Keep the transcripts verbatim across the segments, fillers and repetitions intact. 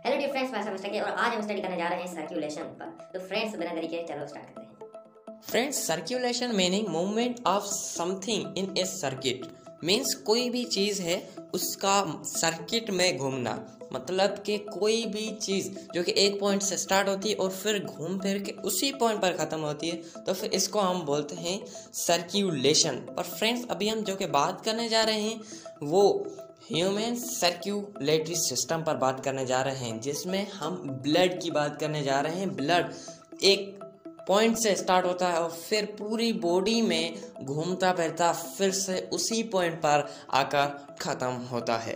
Hello dear friends, मैं समझता और आज हम स्टडी करने जा रहे हैं सर्कुलेशन पर। तो फ्रेंड्स बिना देरी के चलो स्टार्ट करते हैं। Friends, circulation meaning movement of something in a circuit means कोई भी चीज़ है उसका सर्किट में घूमना। मतलब कि कोई भी चीज़ जो कि एक पॉइंट से स्टार्ट होती है और फिर घूम फिर के उसी पॉइंट पर ख़त्म होती है, तो फिर इसको हम बोलते हैं सर्कुलेशन। और फ्रेंड्स, अभी हम जो कि बात करने जा रहे हैं वो ह्यूमन सर्कुलेटरी सिस्टम पर बात करने जा रहे हैं, जिसमें हम ब्लड की बात करने जा रहे हैं। ब्लड एक पॉइंट से स्टार्ट होता है और फिर पूरी बॉडी में घूमता फिरता फिर से उसी पॉइंट पर आकर ख़त्म होता है।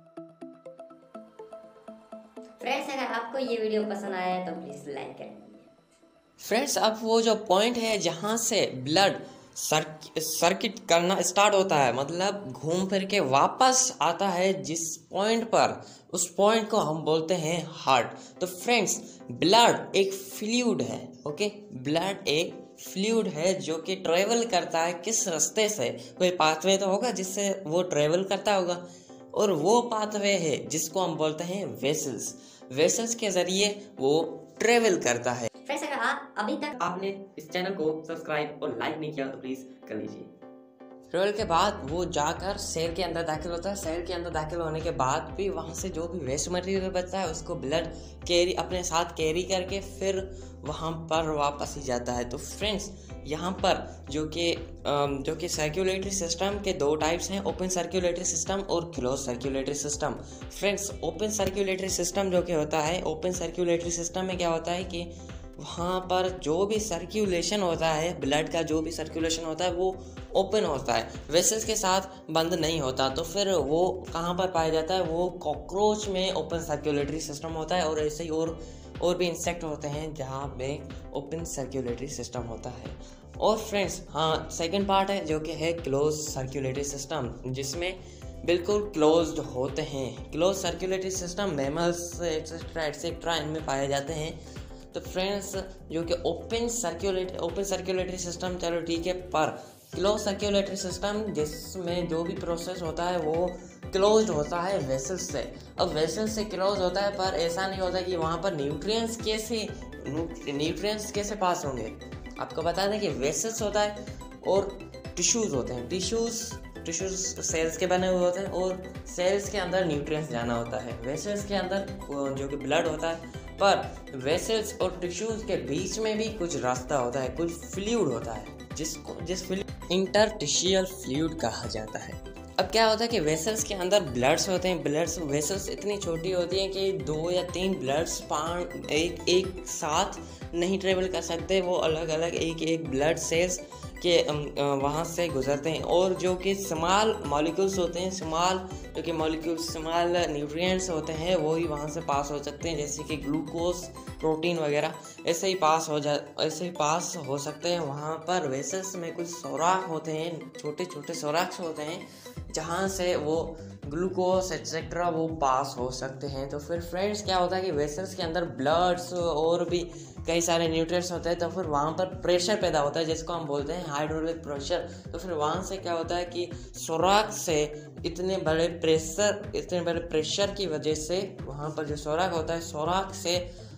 फ्रेंड्स, अगर आपको ये वीडियो पसंद आया है तो प्लीज़ लाइक करें। फ्रेंड्स, अब वो जो पॉइंट है जहाँ से ब्लड सर्क सर्किट करना स्टार्ट होता है, मतलब घूम फिर के वापस आता है जिस पॉइंट पर, उस पॉइंट को हम बोलते हैं हार्ट। तो फ्रेंड्स, ब्लड एक फ्लूइड है। ओके, ब्लड एक फ्लूइड है जो कि ट्रेवल करता है किस रास्ते से, कोई पाथवे तो होगा जिससे वो ट्रेवल करता होगा, और वो पाथवे है जिसको हम बोलते हैं वेसल्स। वेसल्स के जरिए वो ट्रेवल करता है। फ्रेंड्स, अगर आप अभी तक आपने इस चैनल को सब्सक्राइब और लाइक नहीं किया तो प्लीज कर लीजिए। ट्रेवल के बाद वो जाकर सेल के अंदर दाखिल होता है। सेल के अंदर दाखिल होने के बाद भी वहाँ से जो भी वेस्ट मटेरियल बचता है उसको ब्लड कैरी अपने साथ कैरी करके फिर वहाँ पर वापस ही जाता है। तो फ्रेंड्स, यहाँ पर जो कि जो कि सर्कुलेटरी सिस्टम के दो टाइप्स हैं, ओपन सर्कुलेटरी सिस्टम और close circulatory system. Friends, open circulatory system जो कि होता है, ओपन सर्कुलेटरी सिस्टम में क्या होता है कि वहाँ पर जो भी सर्कुलेशन होता है, ब्लड का जो भी सर्कुलेशन होता है वो ओपन होता है, वेसल्स के साथ बंद नहीं होता। तो फिर वो कहाँ पर पाया जाता है, वो कॉकरोच में ओपन सर्कुलेटरी सिस्टम होता है, और ऐसे ही और और भी इंसेक्ट होते हैं जहाँ पे ओपन सर्कुलेटरी सिस्टम होता है। और फ्रेंड्स, हाँ, सेकंड पार्ट है जो कि है क्लोज सर्कुलेटरी सिस्टम, जिसमें बिल्कुल क्लोज्ड होते हैं। Close circulatory system mammals et cetera et cetera इनमें पाए जाते हैं। तो फ्रेंड्स, जो कि open circulatory open circulatory system चलो ठीक है, पर क्लोज सर्कुलेटरी सिस्टम जिसमें जो भी प्रोसेस होता है वो क्लोज्ड होता है वेसल्स से। अब वेसल्स से क्लोज होता है, पर ऐसा नहीं होता कि वहाँ पर न्यूट्रिएंट्स कैसे न्यूट्रिएंट्स कैसे पास होंगे। आपको बता दें कि वेसल्स होता है और टिश्यूज़ होते हैं। टिश्यूज़ टिश्यूज सेल्स के बने हुए होते हैं और सेल्स के अंदर न्यूट्रिएंट्स जाना होता है। वेसल्स के अंदर जो कि ब्लड होता है, पर वेसल्स और टिश्यूज के बीच में भी कुछ रास्ता होता है, कुछ फ्लूइड होता है, जिसको जिस फ्लूइड इंटरस्टिशियल फ्लूइड कहा जाता है। अब क्या होता है कि वेसल्स के अंदर ब्लड्स होते हैं। ब्लड्स वेसल्स इतनी छोटी होती हैं कि दो या तीन ब्लड्स पान एक एक साथ नहीं ट्रेवल कर सकते, वो अलग अलग एक एक ब्लड सेल्स के वहाँ से गुजरते हैं। और जो कि स्मॉल मॉलिक्यूल्स होते हैं, स्मॉल जो कि मॉलिक्यूल्स स्मॉल न्यूट्रिएंट्स होते हैं, वो ही वहाँ से पास हो सकते हैं, जैसे कि ग्लूकोज, प्रोटीन वगैरह ऐसे ही पास हो जा ऐसे ही पास हो सकते हैं। वहाँ पर वेसल्स में कुछ सुराख होते हैं, छोटे छोटे सुराख होते हैं, जहाँ से वो ग्लूकोज एक्सेट्रा वो पास हो सकते हैं। तो फिर फ्रेंड्स, क्या होता है कि वेसल्स के अंदर ब्लड्स और भी कई सारे न्यूट्रिएंट्स होते हैं, तो फिर वहाँ पर प्रेशर पैदा होता है जिसको हम बोलते हैं हाइड्रोलिक प्रेशर। तो फिर वहाँ से क्या होता है कि सुराख से इतने बड़े प्रेशर इतने बड़े प्रेशर की वजह से वहाँ पर जो सुराख होता है, सुराख से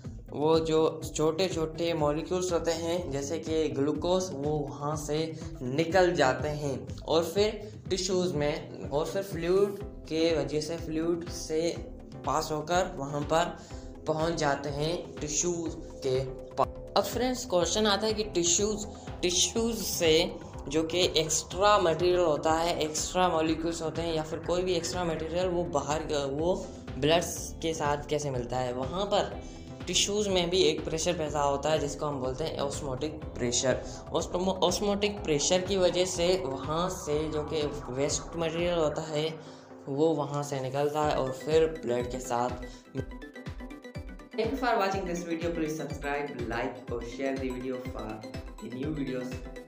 वो जो छोटे छोटे मॉलिक्यूल्स होते हैं जैसे कि ग्लूकोज, वो वहाँ से निकल जाते हैं और फिर टिश्यूज़ में, और फिर फ्लूइड के वजह से फ्लूइड से पास होकर वहाँ पर पहुँच जाते हैं टिश्यूज़ के पास। अब फ्रेंड्स, क्वेश्चन आता है कि टिश्यूज़ टिश्यूज़ से जो कि एक्स्ट्रा मटेरियल होता है, एक्स्ट्रा मॉलिक्यूल्स होते हैं या फिर कोई भी एक्स्ट्रा मटेरियल, वो बाहर वो ब्लड के साथ कैसे मिलता है। वहाँ पर टिश्यूज़ में भी एक प्रेशर पैदा होता है जिसको हम बोलते हैं ऑस्मोटिक प्रेशर। ऑस्मोटिक प्रेशर की वजह से वहाँ से जो कि वेस्ट मटेरियल होता है वो वहाँ से निकलता है और फिर ब्लड के साथ। Thank you for watching this video. Please subscribe, like or share the video for the new videos.